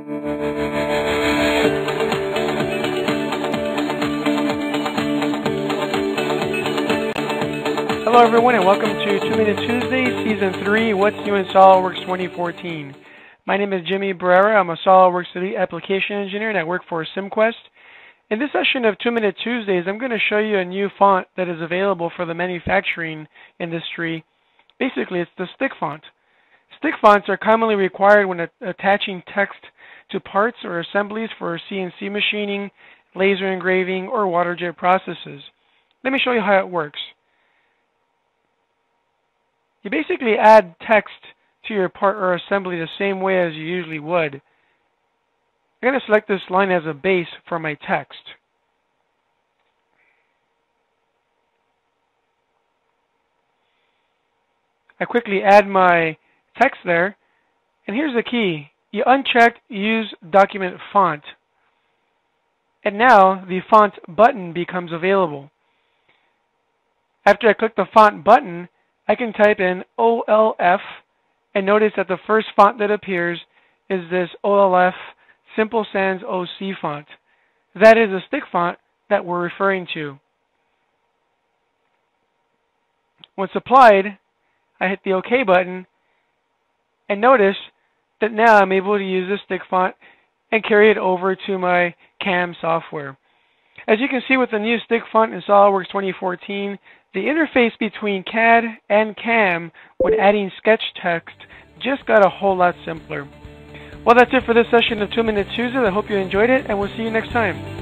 Hello everyone and welcome to 2 Minute Tuesday, Season 3, What's New in SolidWorks 2014. My name is Jimmy Barrera. I'm a SolidWorks Elite Application Engineer and I work for Cimquest. In this session of 2 Minute Tuesdays, I'm going to show you a new font that is available for the manufacturing industry. Basically, it's the stick font. Stick fonts are commonly required when attaching text to parts or assemblies for CNC machining, laser engraving, or water jet processes. Let me show you how it works. You basically add text to your part or assembly the same way as you usually would. I'm going to select this line as a base for my text. I quickly add my text there, and here's the key. You uncheck Use Document Font, and now the Font button becomes available. After I click the Font button, I can type in OLF, and notice that the first font that appears is this OLF Simple Sans OC font. That is a stick font that we're referring to. Once applied, I hit the OK button, and notice that now I'm able to use this stick font and carry it over to my CAM software. As you can see with the new stick font in SolidWorks 2014, the interface between CAD and CAM when adding sketch text just got a whole lot simpler. Well, that's it for this session of 2 Minute Tuesday. I hope you enjoyed it, and we'll see you next time.